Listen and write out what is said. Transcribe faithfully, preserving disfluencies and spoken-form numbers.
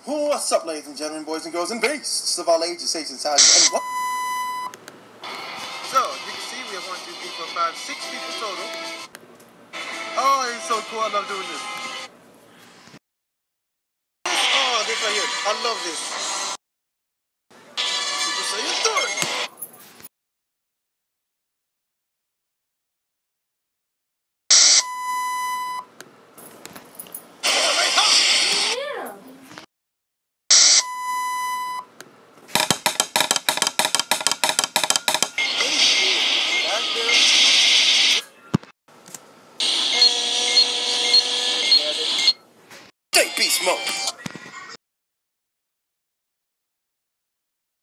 What's up, ladies and gentlemen, boys and girls, and beasts of all ages, shapes, and sizes, and what? So, you can see we have one, two, three, four, five, six people total. Oh, it's so cool. I love doing this. Oh, this right here. I love this.